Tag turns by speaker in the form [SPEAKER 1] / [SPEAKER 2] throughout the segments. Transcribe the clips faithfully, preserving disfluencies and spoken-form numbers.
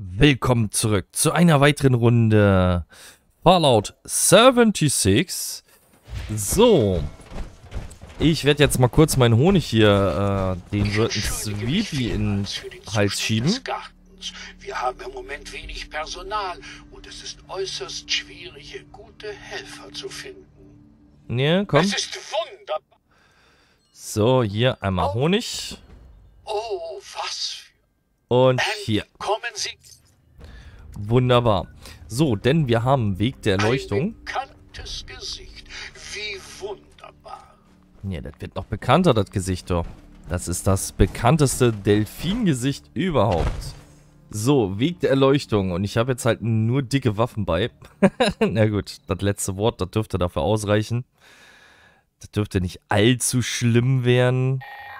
[SPEAKER 1] Willkommen zurück zu einer weiteren Runde Fallout sechsundsiebzig. So, ich werde jetzt mal kurz meinen Honig hier, äh, den wird ein Sweepy in den Hals schieben.
[SPEAKER 2] Wir haben im Moment wenig Personal und es ist äußerst schwierig, hier gute Helfer zu finden.
[SPEAKER 1] Ja, komm.
[SPEAKER 2] Es ist wunderbar.
[SPEAKER 1] So, hier einmal Honig.
[SPEAKER 2] Oh, was für...
[SPEAKER 1] Und hier.
[SPEAKER 2] Kommen Sie...
[SPEAKER 1] Wunderbar. So, denn wir haben einen Weg der Erleuchtung.
[SPEAKER 2] Ein bekanntes Gesicht. Wie wunderbar.
[SPEAKER 1] Ja, das wird noch bekannter, das Gesicht doch. Das ist das bekannteste Delfingesicht überhaupt. So, Weg der Erleuchtung. Und ich habe jetzt halt nur dicke Waffen bei. Na gut, das letzte Wort, das dürfte dafür ausreichen. Das dürfte nicht allzu schlimm werden.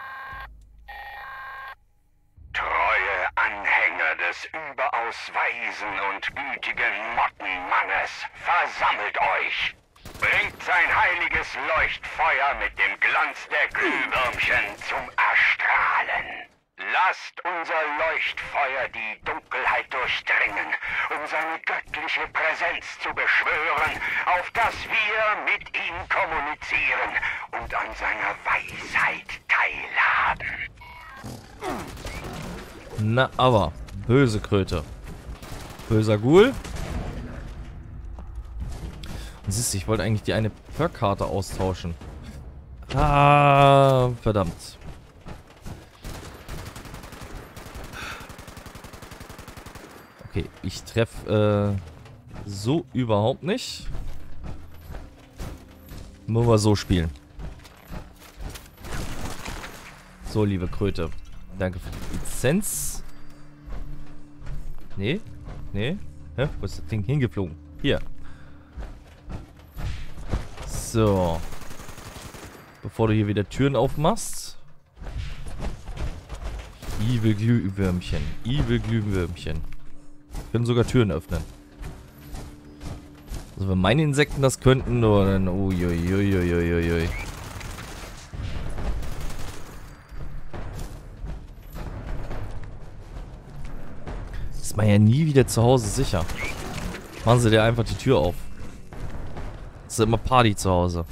[SPEAKER 3] Treue Anhänger des überaus weisen und gütigen Mottenmannes, versammelt euch! Bringt sein heiliges Leuchtfeuer mit dem Glanz der Glühwürmchen zum Erstrahlen. Lasst unser Leuchtfeuer die Dunkelheit durchdringen, um seine göttliche Präsenz zu beschwören, auf dass wir mit ihm kommunizieren und an seiner Weisheit teilhaben.
[SPEAKER 1] Na, aber. Böse Kröte. Böser Ghoul. Und siehst du, ich wollte eigentlich die eine Perk-Karte austauschen. Ah, verdammt. Okay, ich treffe äh, so überhaupt nicht. Müssen wir so spielen. So, liebe Kröte. Danke für die Lizenz. Nee? Nee? Hä? Wo ist das Ding hingeflogen? Hier. So. Bevor du hier wieder Türen aufmachst. Evil Glühwürmchen. Evil Glühwürmchen. Können sogar Türen öffnen. Also wenn meine Insekten das könnten, nur dann... Uiuiuiuiui. Ist man ja nie wieder zu Hause sicher. Machen sie dir einfach die Tür auf. Es ist immer Party zu Hause.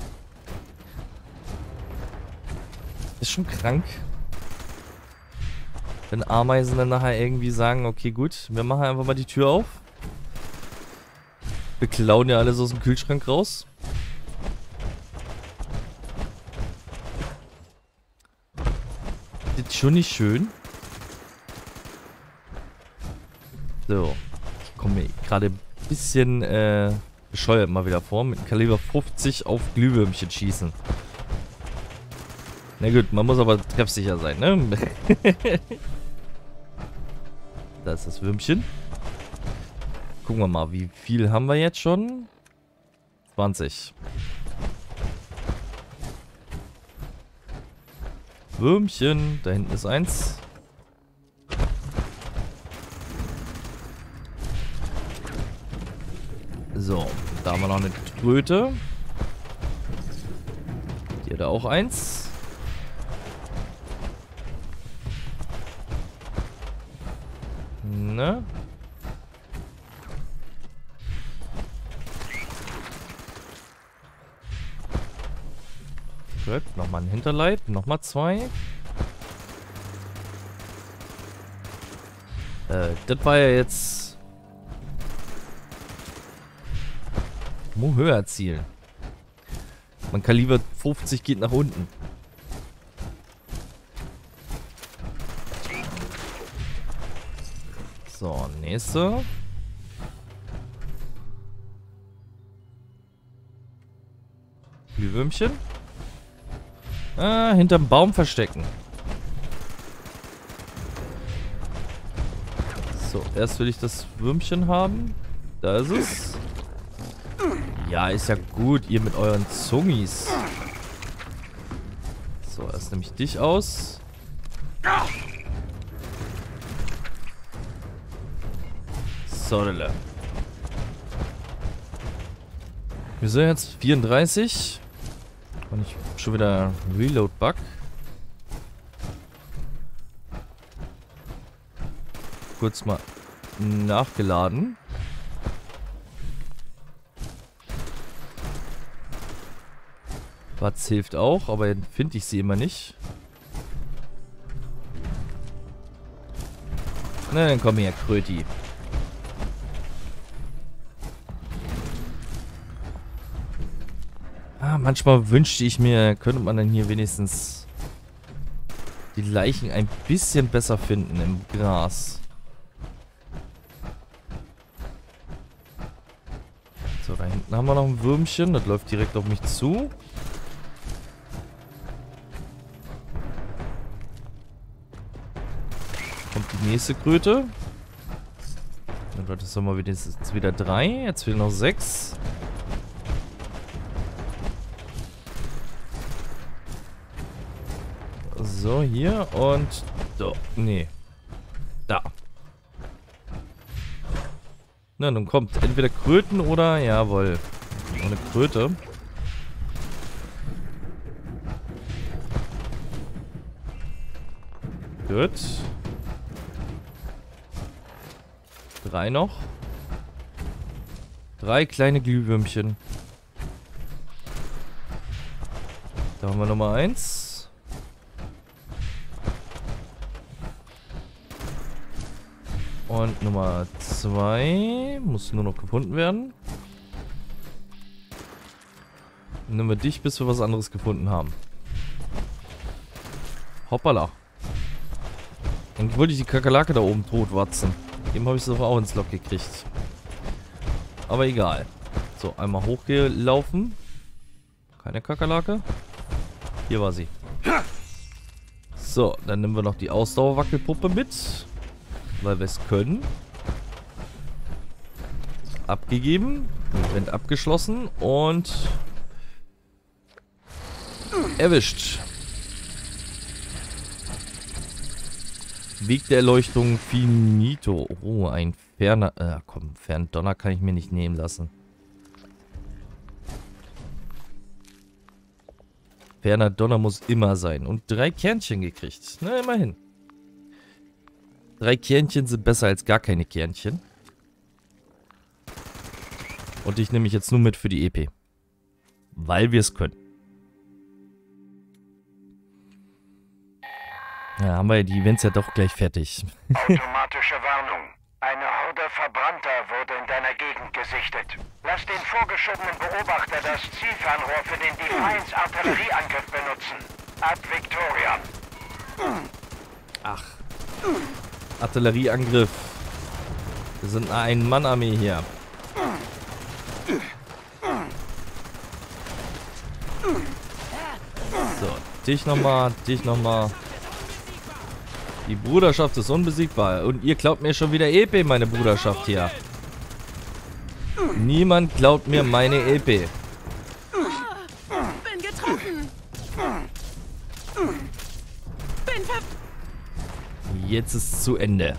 [SPEAKER 1] Ist schon krank. Wenn Ameisen dann nachher irgendwie sagen, okay gut, wir machen einfach mal die Tür auf. Wir klauen ja alles aus dem Kühlschrank raus. Das ist schon nicht schön. So. Ich komme mir gerade ein bisschen äh, bescheuert mal wieder vor. Mit Kaliber fünfzig auf Glühwürmchen schießen. Na gut, man muss aber treffsicher sein, ne? Da ist das Würmchen. Gucken wir mal, wie viel haben wir jetzt schon? zwanzig. Würmchen, da hinten ist eins. So, da haben wir noch eine Kröte. Hier da auch eins. Ne? Gut, nochmal ein Hinterleib, nochmal zwei. Äh, das war ja jetzt... Muss höher zielen. Man Kaliber fünfzig geht nach unten. So, nächste. Glühwürmchen. Ah, hinterm Baum verstecken. So, erst will ich das Würmchen haben. Da ist es. Ja, ist ja gut, ihr mit euren Zungis. So, erst nehme ich dich aus. Sorle. Wir sind jetzt vierunddreißig. Und ich hab schon wieder Reload-Bug. kurz mal nachgeladen. Watz hilft auch, aber dann finde ich sie immer nicht. Na, dann komm her, Kröti. Ah, manchmal wünschte ich mir, könnte man dann hier wenigstens die Leichen ein bisschen besser finden im Gras. So, da hinten haben wir noch ein Würmchen. Das läuft direkt auf mich zu. Kommt die nächste Kröte. Dann das haben wir jetzt wieder drei. Jetzt fehlen noch sechs. So, hier und... So, nee. Da. Na, nun kommt entweder Kröten oder... Jawohl. Eine Kröte. Gut. Drei noch. Drei kleine Glühwürmchen. Da haben wir Nummer eins. Und Nummer zwei muss nur noch gefunden werden. Dann nehmen wir dich, bis wir was anderes gefunden haben. Hoppala. Eigentlich wollte ich die Kakerlake da oben totwatzen. Dem habe ich es doch auch ins Loch gekriegt. Aber egal. So, einmal hochgelaufen. Keine Kakerlake. Hier war sie. So, dann nehmen wir noch die Ausdauerwackelpuppe mit. Weil wir es können. Abgegeben. Event abgeschlossen. Und erwischt. Weg der Erleuchtung finito. Oh, ein ferner... Äh, komm, Ferndonner kann ich mir nicht nehmen lassen. Ferner Donner muss immer sein. Und drei Kernchen gekriegt. Na, immerhin. Drei Kernchen sind besser als gar keine Kernchen. Und ich nehme mich jetzt nur mit für die E P. Weil wir es können. Ja, haben wir ja die Events ja doch gleich fertig.
[SPEAKER 3] Automatische Warnung. Eine Horde Verbrannter wurde in deiner Gegend gesichtet. Lass den vorgeschobenen Beobachter das Zielfernrohr für den Defiance-Artillerieangriff benutzen. Ad Victoria.
[SPEAKER 1] Ach. Artillerieangriff. Wir sind eine Ein-Mann-Armee hier. So, dich nochmal, dich nochmal. Die Bruderschaft ist unbesiegbar. Und ihr glaubt mir schon wieder E P, meine Bruderschaft hier. Niemand glaubt mir meine E P.
[SPEAKER 4] Bin getroffen. Bin ver...
[SPEAKER 1] Jetzt ist es zu Ende.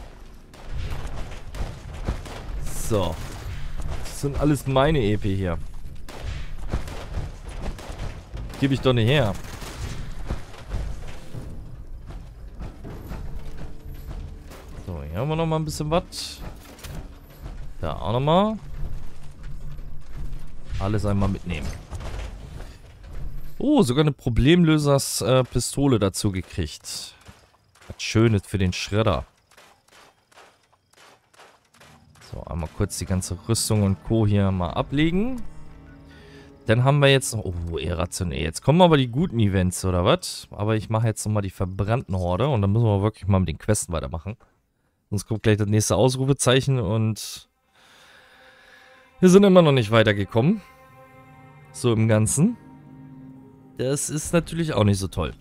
[SPEAKER 1] So. Das sind alles meine E P hier. Gebe ich doch nicht her. So, hier haben wir noch mal ein bisschen was. Da auch noch mal. Alles einmal mitnehmen. Oh, sogar eine Problemlösers-Pistole dazu gekriegt. Was Schönes für den Schredder. So, einmal kurz die ganze Rüstung und Co. hier mal ablegen. Dann haben wir jetzt noch... Oh, irrationell. Jetzt kommen aber die guten Events, oder was? Aber ich mache jetzt nochmal die verbrannten Horde. Und dann müssen wir wirklich mal mit den Questen weitermachen. Sonst kommt gleich das nächste Ausrufezeichen. Und wir sind immer noch nicht weitergekommen. So im Ganzen. Das ist natürlich auch nicht so toll.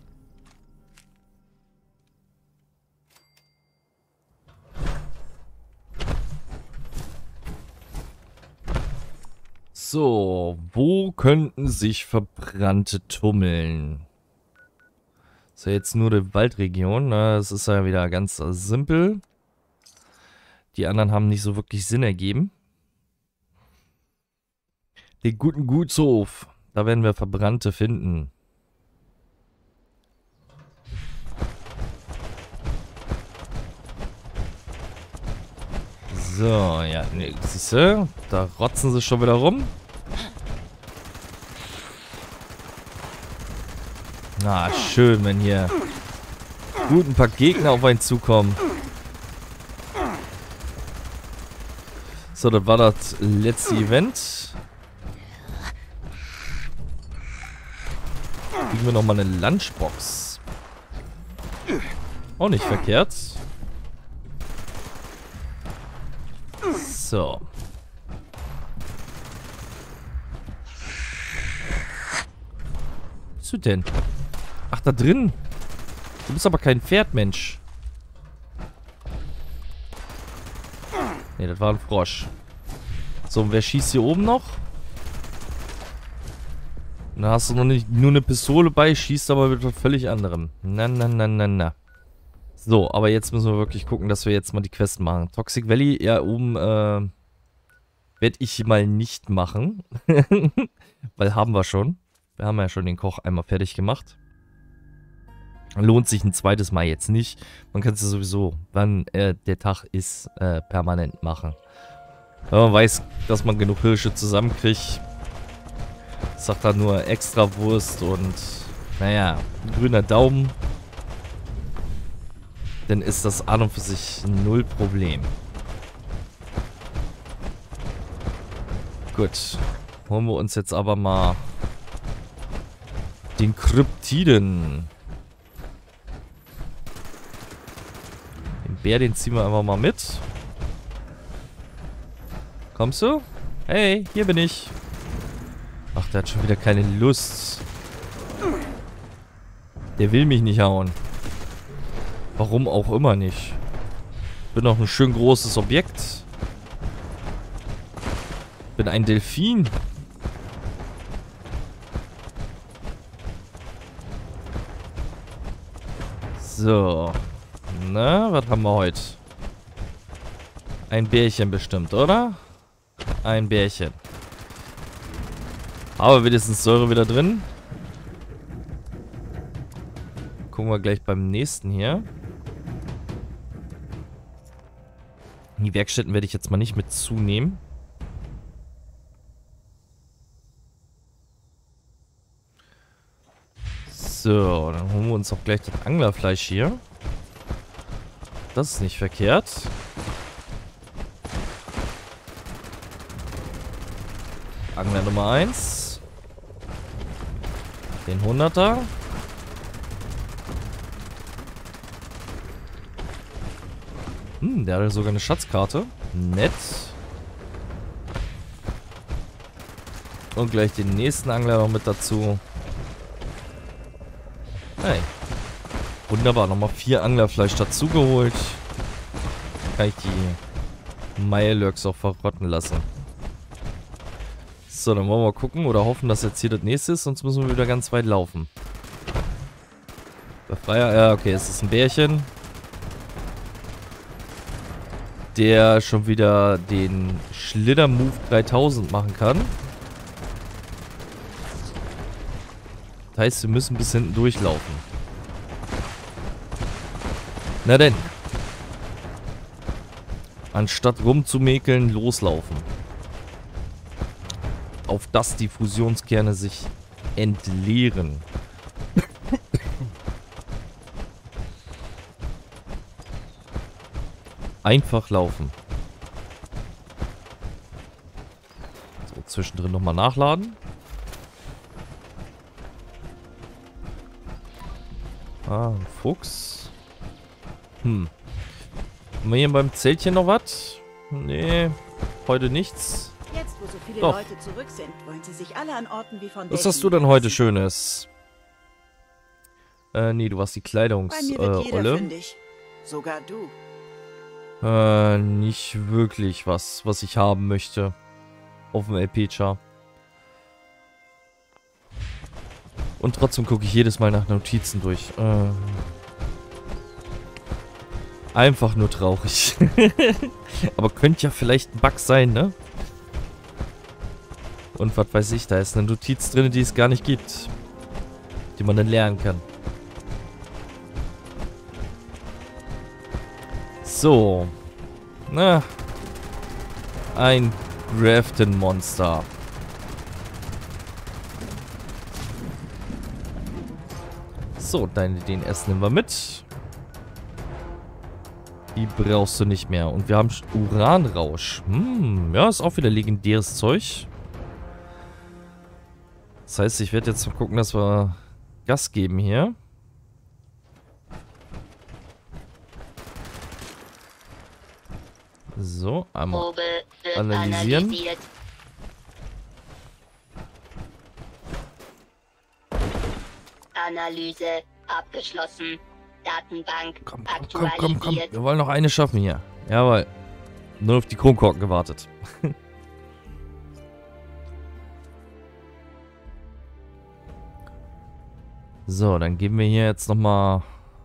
[SPEAKER 1] So, wo könnten sich Verbrannte tummeln? Ist ja jetzt nur die Waldregion, ne? Das ist ja wieder ganz äh, simpel. Die anderen haben nicht so wirklich Sinn ergeben. Den guten Gutshof, da werden wir Verbrannte finden. So, ja, ne, siehst du? Da rotzen sie schon wieder rum. Na, schön, wenn hier gut ein paar Gegner auf einen zukommen. So, das war das letzte Event. Kriegen wir nochmal eine Lunchbox. Auch nicht verkehrt. So. Was bist du denn? Ach, da drin. Du bist aber kein Pferd, Mensch. Ne, das war ein Frosch. So, und wer schießt hier oben noch? Und da hast du noch nicht nur eine Pistole bei, schießt aber mit was völlig anderem. Na, na, na, na, na. So, aber jetzt müssen wir wirklich gucken, dass wir jetzt mal die Quest machen. Toxic Valley, ja, oben, äh, werde ich mal nicht machen. Weil haben wir schon. Wir haben ja schon den Koch einmal fertig gemacht. Lohnt sich ein zweites Mal jetzt nicht. Man kann es ja sowieso, wann äh, der Tag ist, äh, permanent machen. Wenn man weiß, dass man genug Hirsche zusammenkriegt, sagt er nur extra Wurst und, naja, ein grüner Daumen. Dann ist das an und für sich null Problem. Gut. Holen wir uns jetzt aber mal den Kryptiden. Den Bär, den ziehen wir einfach mal mit. Kommst du? Hey, hier bin ich. Ach, der hat schon wieder keine Lust. Der will mich nicht hauen. Warum auch immer nicht. Bin doch ein schön großes Objekt. Bin ein Delfin. So. Na, was haben wir heute? Ein Bärchen bestimmt, oder? Ein Bärchen. Aber wenigstens Säure wieder drin. Gucken wir gleich beim nächsten hier. Die Werkstätten werde ich jetzt mal nicht mit zunehmen. So, dann holen wir uns auch gleich das Anglerfleisch hier. Das ist nicht verkehrt. Angler Nummer eins. Den hunderter. Hm, der hat sogar eine Schatzkarte. Nett. Und gleich den nächsten Angler noch mit dazu. Hey. Wunderbar, nochmal vier Anglerfleisch dazu geholt. Kann ich die Meilurks auch verrotten lassen. So, dann wollen wir mal gucken oder hoffen, dass jetzt hier das nächste ist, sonst müssen wir wieder ganz weit laufen. Befreier, ja, okay, es ist ein Bärchen. Der schon wieder den Schlitter-Move dreitausend machen kann. Das heißt, wir müssen bis hinten durchlaufen. Na denn. Anstatt rumzumäkeln, loslaufen. Auf dass die Fusionskerne sich entleeren. Einfach laufen. So, zwischendrin nochmal nachladen. Ah, ein Fuchs. Hm. Haben wir hier beim Zeltchen noch was? Nee, heute nichts.
[SPEAKER 5] Jetzt, wo so viele
[SPEAKER 1] Doch.
[SPEAKER 5] Leute zurück sind, wollen sie sich alle an Orten wie von
[SPEAKER 1] Was
[SPEAKER 5] Delhi
[SPEAKER 1] hast du denn heute
[SPEAKER 5] lassen.
[SPEAKER 1] Schönes? Äh, nee, du warst die Kleidungs...
[SPEAKER 5] Bei mir
[SPEAKER 1] Äh,
[SPEAKER 5] wird jeder
[SPEAKER 1] Olle.
[SPEAKER 5] fündig. Sogar du.
[SPEAKER 1] Äh, nicht wirklich was, was ich haben möchte. Auf dem L P-Char. Und trotzdem gucke ich jedes Mal nach Notizen durch. Äh, einfach nur traurig. Aber könnte ja vielleicht ein Bug sein, ne? Und was weiß ich, da ist eine Notiz drin, die es gar nicht gibt. Die man dann lernen kann. So. Na. ein Grafton-Monster. So, deine D N S nehmen wir mit. Die brauchst du nicht mehr. Und wir haben Uranrausch. Hm, ja, ist auch wieder legendäres Zeug. Das heißt, ich werde jetzt mal gucken, dass wir Gas geben hier. So, einmal analysieren.
[SPEAKER 6] Analysiert. Analyse abgeschlossen. Datenbank
[SPEAKER 1] Komm, komm, komm,
[SPEAKER 6] aktualisiert.
[SPEAKER 1] komm, komm. Wir wollen noch eine schaffen hier. Jawohl. Nur auf die Kronkorken gewartet. So, dann geben wir hier jetzt nochmal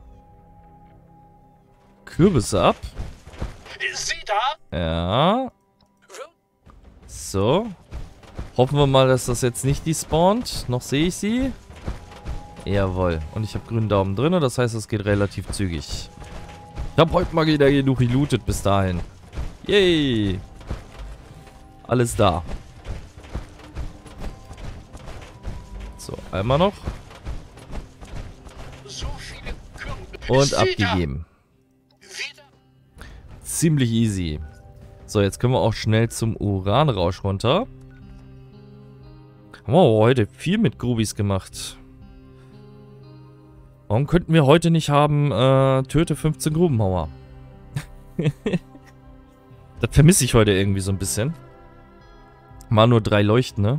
[SPEAKER 1] Kürbisse ab.
[SPEAKER 2] Sie da?
[SPEAKER 1] Ja. So. Hoffen wir mal, dass das jetzt nicht despawnt. Noch sehe ich sie. Jawohl. Und ich habe grünen Daumen drin. Das heißt, es geht relativ zügig. Ich habe heute mal wieder genug gelootet bis dahin. Yay. Alles da. So, einmal noch.
[SPEAKER 2] So viele Kürbisse.
[SPEAKER 1] Und
[SPEAKER 2] Sie da?
[SPEAKER 1] abgegeben.
[SPEAKER 2] Wieder?
[SPEAKER 1] Ziemlich easy. So, jetzt können wir auch schnell zum Uranrausch runter. Haben wir aber heute viel mit Grubis gemacht. Warum könnten wir heute nicht haben, äh, töte fünfzehn Grubenmauer? Das vermisse ich heute irgendwie so ein bisschen. Mal nur drei Leuchten, ne?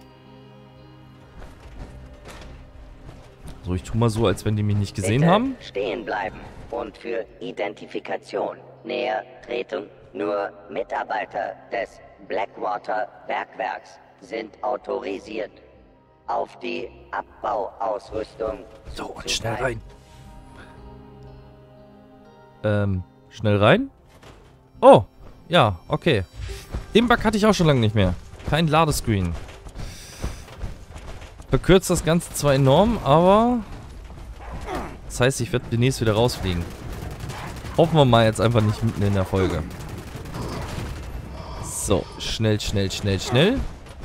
[SPEAKER 1] So, ich tu mal so, als wenn die mich nicht gesehen
[SPEAKER 7] Bitte
[SPEAKER 1] haben.
[SPEAKER 7] stehen bleiben und für Identifikation näher treten. Nur Mitarbeiter des Blackwater Bergwerks sind autorisiert, auf die Abbauausrüstung
[SPEAKER 1] So, und
[SPEAKER 7] zuzugreifen.
[SPEAKER 1] schnell rein. Ähm, schnell rein? Oh, ja, okay. Den Bug hatte ich auch schon lange nicht mehr. Kein Ladescreen. Verkürzt das Ganze zwar enorm, aber... Das heißt, ich werde demnächst wieder rausfliegen. Hoffen wir mal jetzt einfach nicht mitten in der Folge. So, schnell, schnell, schnell, schnell.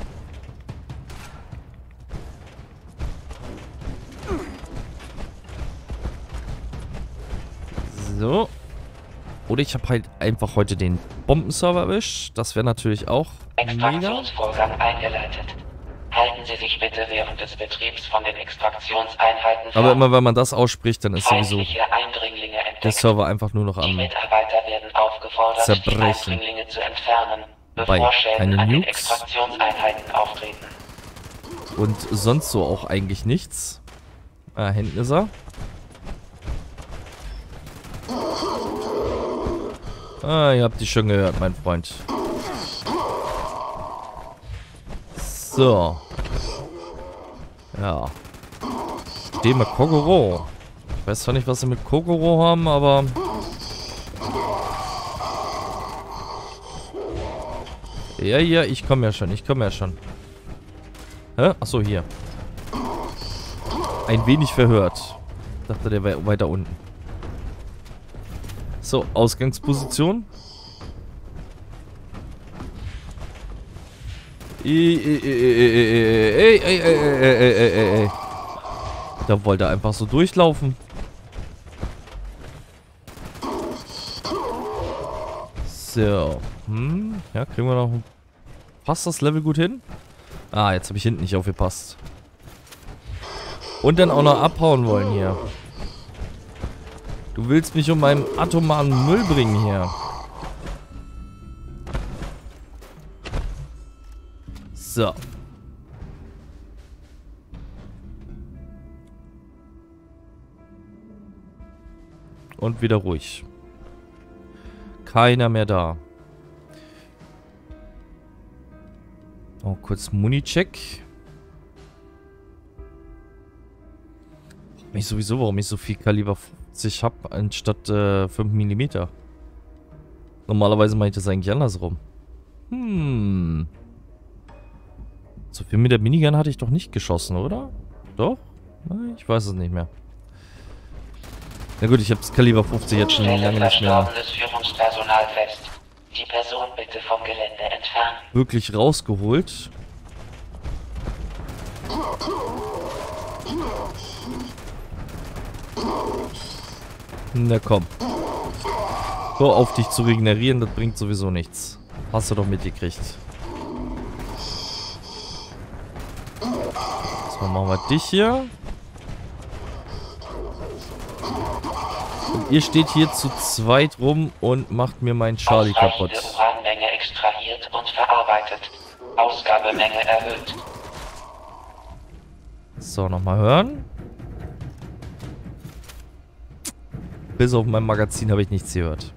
[SPEAKER 1] So. Oder ich habe halt einfach heute den Bombenserver erwischt. Das wäre natürlich auch mega.
[SPEAKER 8] Extraktionsvorgang eingeleitet. Halten Sie sich bitte während des Betriebs von den Extraktionseinheiten fern.
[SPEAKER 1] Aber immer wenn man das ausspricht, dann ist sowieso
[SPEAKER 8] Feindliche Eindringlinge entdeckt.
[SPEAKER 1] der Server einfach nur noch
[SPEAKER 8] Die
[SPEAKER 1] am...
[SPEAKER 8] Mitarbeiter werden aufgefordert,
[SPEAKER 1] Zerbrechen.
[SPEAKER 8] die Eindringlinge zu entfernen,
[SPEAKER 1] Wobei,
[SPEAKER 8] bevor Schäden
[SPEAKER 1] keine
[SPEAKER 8] an den
[SPEAKER 1] Nukes.
[SPEAKER 8] Extraktionseinheiten auftreten.
[SPEAKER 1] Und sonst so auch eigentlich nichts. Ah, hinten ist er. Ah, ihr habt die schon gehört, mein Freund. So. Ja. Stehen wir Kogoro. Ich weiß zwar nicht, was sie mit Kogoro haben, aber... Ja, ja, ich komme ja schon, ich komme ja schon. Hä? Achso, hier. Ein wenig verhört. Ich dachte, der wäre weiter unten. So, Ausgangsposition. Ey, ey, ey, ey, ey, ey, ey, ey. Da wollte er einfach so durchlaufen. So. Hm, ja, kriegen wir noch... Passt das Level gut hin? Ah, jetzt habe ich hinten nicht aufgepasst. Und dann auch noch abhauen wollen hier. Du willst mich um meinen atomaren Müll bringen hier. So. Und wieder ruhig. Keiner mehr da. Oh, kurz Muni-Check. Ich sowieso, warum ich so viel Kaliber fünfzig habe, anstatt äh, fünf Millimeter. Normalerweise mache ich das eigentlich andersrum. Hm. So viel mit der Minigun hatte ich doch nicht geschossen, oder? Doch? Ich weiß es nicht mehr. Na gut, ich habe das Kaliber fünfzig jetzt schon lange nicht mehr.
[SPEAKER 8] Verstorbenes Führungspersonal fest. Die Person bitte vom Gelände entfernen.
[SPEAKER 1] Wirklich rausgeholt. Na komm. So, auf dich zu regenerieren, das bringt sowieso nichts. Hast du doch mitgekriegt. So, machen wir dich hier. Und ihr steht hier zu zweit rum und macht mir meinen Charlie kaputt.
[SPEAKER 8] Ausreichende Uranmenge extrahiert und verarbeitet. Ausgabemenge erhöht.
[SPEAKER 1] So, nochmal hören. Bis auf mein Magazin habe ich nichts gehört.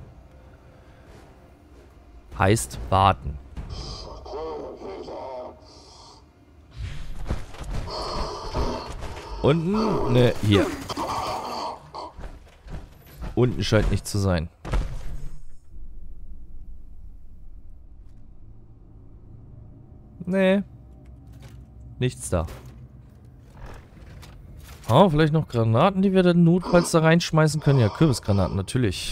[SPEAKER 1] Heißt warten. Unten? Ne, hier. Unten scheint nicht zu sein. Nee. Nichts da. Oh, vielleicht noch Granaten, die wir dann notfalls da reinschmeißen können. Ja, Kürbisgranaten, natürlich.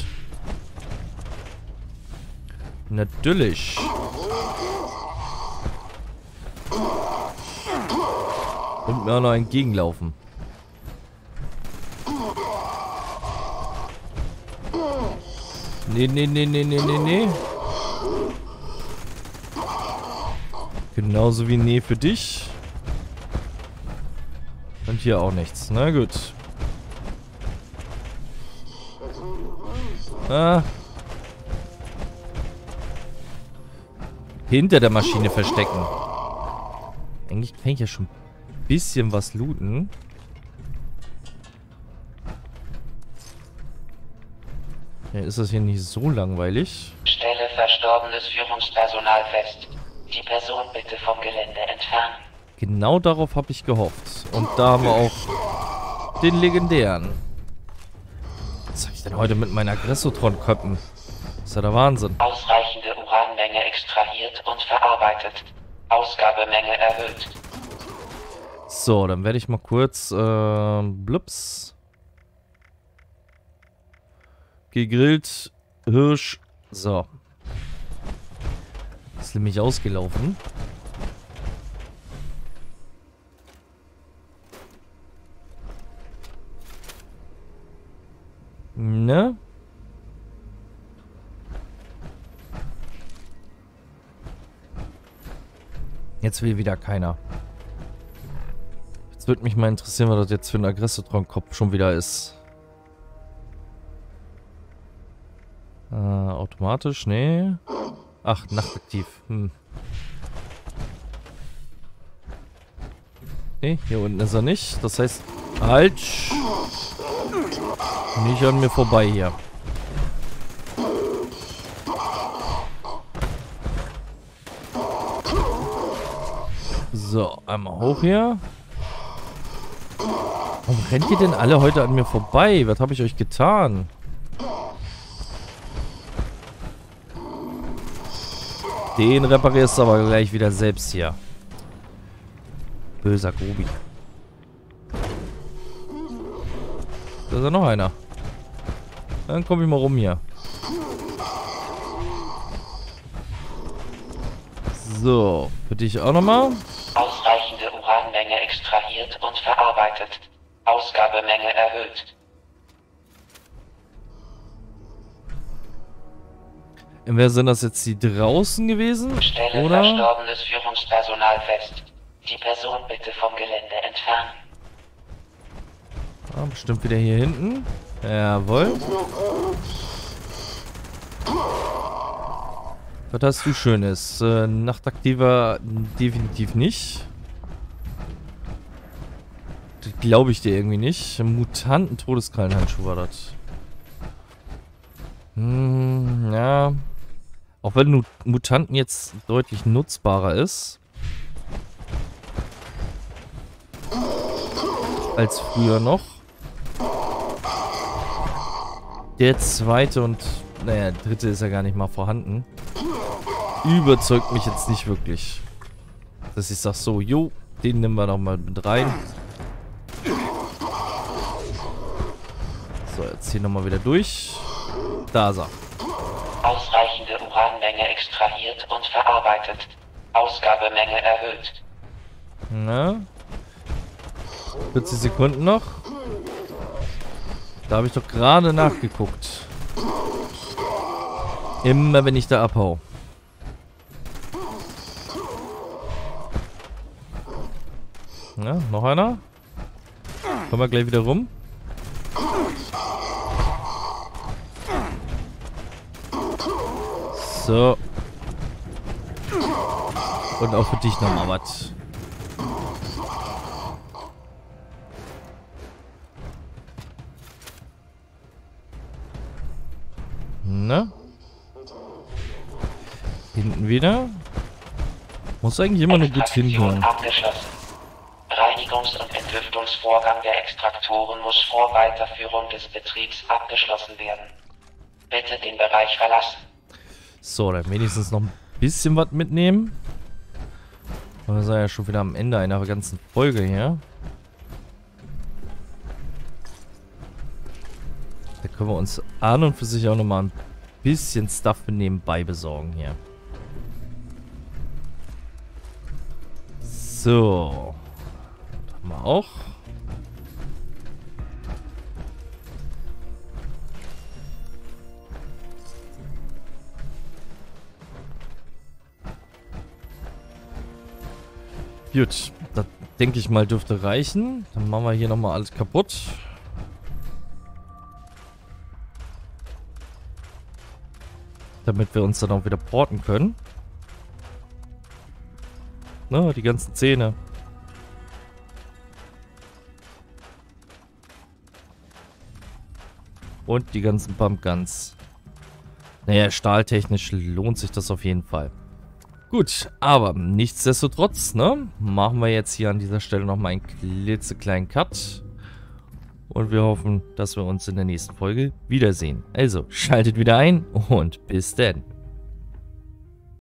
[SPEAKER 1] Natürlich. Und mir auch noch entgegenlaufen. Nee, nee, nee, nee, nee, nee, nee. Genauso wie nee für dich. Und hier auch nichts. Na gut. Ah. Hinter der Maschine verstecken. Eigentlich kann ich ja schon ein bisschen was looten. Ja, ist das hier nicht so langweilig?
[SPEAKER 8] Stelle verstorbenes Führungspersonal fest. Die Person bitte vom Gelände entfernen.
[SPEAKER 1] Genau darauf habe ich gehofft. Und da haben wir auch den legendären. Was habe ich denn heute mit meinen Aggressotron-Köppen? Das ist ja der Wahnsinn.
[SPEAKER 8] Ausreichende Uranmenge extrahiert und verarbeitet. Ausgabemenge erhöht.
[SPEAKER 1] So, dann werde ich mal kurz äh, blups. Gegrillt. Hirsch. So. Ist nämlich ausgelaufen. Ne? Jetzt will wieder keiner. Jetzt würde mich mal interessieren, was das jetzt für ein Aggressotron-Kopf schon wieder ist. Äh, automatisch? Nee. Ach, nachtaktiv. Hm. Nee, hier unten ist er nicht. Das heißt, halt. Nicht an mir vorbei hier. So, einmal hoch hier. Warum rennt ihr denn alle heute an mir vorbei? Was habe ich euch getan? Den reparierst du aber gleich wieder selbst hier. Böser Grubi. Da ist ja noch einer. Dann komme ich mal rum hier. So, für dich auch nochmal.
[SPEAKER 8] Ausreichende Uranmenge extrahiert und verarbeitet. Ausgabemenge erhöht.
[SPEAKER 1] Wer sind das jetzt, die draußen gewesen?
[SPEAKER 8] Stelle
[SPEAKER 1] Oder?
[SPEAKER 8] verstorbenes Führungspersonal fest. Die Person bitte vom Gelände entfernen.
[SPEAKER 1] Ah, bestimmt wieder hier hinten. Jawohl. Was hast du Schönes? Äh, Nachtaktiver definitiv nicht. Das glaube ich dir irgendwie nicht. Mutanten-Todeskrallenhandschuh war das. Hm, ja. Auch wenn nu Mutanten jetzt deutlich nutzbarer ist. Als früher noch. Der zweite und, naja, der dritte ist ja gar nicht mal vorhanden. Überzeugt mich jetzt nicht wirklich. Dass ich sag so, jo, den nehmen wir noch mal mit rein. So, jetzt hier nochmal wieder durch. Da ist er.
[SPEAKER 8] Ausreichende Uranmenge Menge extrahiert und verarbeitet. Ausgabemenge erhöht.
[SPEAKER 1] Na? vierzig Sekunden noch. Da habe ich doch gerade nachgeguckt. Immer wenn ich da abhau. Na, noch einer? Kommen wir gleich wieder rum. So. Und auch für dich nochmal was. Ne? Hinten wieder. Muss eigentlich immer nur gut hinhören.
[SPEAKER 8] Abgeschlossen. Reinigungs- und Entlüftungsvorgang der Extraktoren muss vor Weiterführung des Betriebs abgeschlossen werden. Bitte den Bereich verlassen.
[SPEAKER 1] So, dann wenigstens noch ein bisschen was mitnehmen. Wir sind ja schon wieder am Ende einer ganzen Folge hier. Da können wir uns an und für sich auch nochmal ein bisschen Stuff nebenbei besorgen hier. So. Das haben wir auch. Gut, das denke ich mal dürfte reichen. Dann machen wir hier nochmal alles kaputt. Damit wir uns dann auch wieder porten können. Na, die ganzen Zähne. Und die ganzen Pumpguns. Naja, stahltechnisch lohnt sich das auf jeden Fall. Gut, aber nichtsdestotrotz, ne, machen wir jetzt hier an dieser Stelle nochmal einen klitzekleinen Cut. Und wir hoffen, dass wir uns in der nächsten Folge wiedersehen. Also, schaltet wieder ein und bis dann.